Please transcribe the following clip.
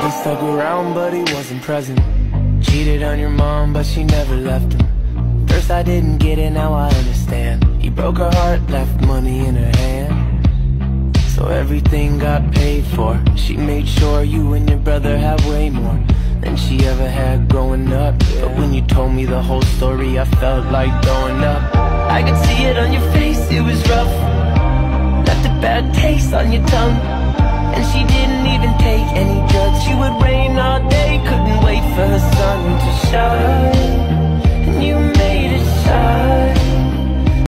husband stuck around, but he wasn't present. Cheated on your mom, but she never left him. First I didn't get it, now I understand. He broke her heart, left money in her hand. So everything got paid for. She made sure you and your brother had way more than she ever had growing up. But when you told me the whole story, I felt like throwing up. I could see it on your face, it was rough. Left a bad taste on your tongue. And she did